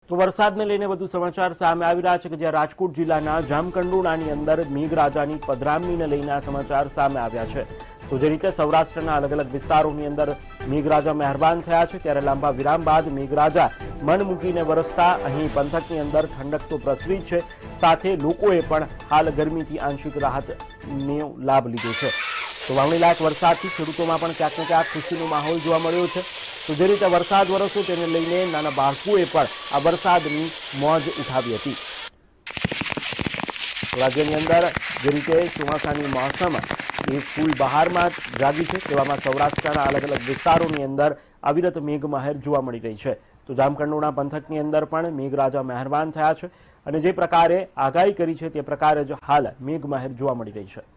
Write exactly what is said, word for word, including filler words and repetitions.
તો વરસાદને લઈને વધુ સમાચાર સામે આવી રહ્યા છે કે જ્યાં રાજકોટ જિલ્લાના જામકંડોળાની અંદર મેઘરાજાની પધરામણીને લઈને આ સમાચાર સામે આવ્યા છે। તો જે રીતે સૌરાષ્ટ્રના અલગ અલગ વિસ્તારોની અંદર મેઘરાજા મહેરબાન થયા છે, ત્યારે લાંબા વિરામ બાદ મેઘરાજા મન મૂકીને વરસતા અહીં પંથકની અંદર ઠંડક તો પ્રસરી છે, સાથે લોકોએ પણ હાલ ગરમીથી આંશિક રાહતનો લાભ લીધો છે। તો વાવણી લાયક વરસાદથી ખેડૂતોમાં પણ ક્યાંક ને ક્યાંક ખુશીનો માહોલ જોવા મળ્યો છે। તો જે રીતે વરસાદ વરસ્યો તેને લઈને નાના બાળકોએ પણ આ વરસાદની મોજ ઉઠાવી હતી। રાજ્યની અંદર જે રીતે ચોમાસાની મોસમ એ ફૂલ બહારમાં જાગી છે, તેવામાં સૌરાષ્ટ્રના અલગ અલગ વિસ્તારોની અંદર અવિરત મેઘમહેર જોવા મળી રહી છે। તો જામકંડોળા પંથકની અંદર પણ મેઘરાજા મહેરબાન થયા છે અને જે પ્રકારે આગાહી કરી છે તે પ્રકારે જ હાલ મેઘમહેર જોવા મળી રહી છે।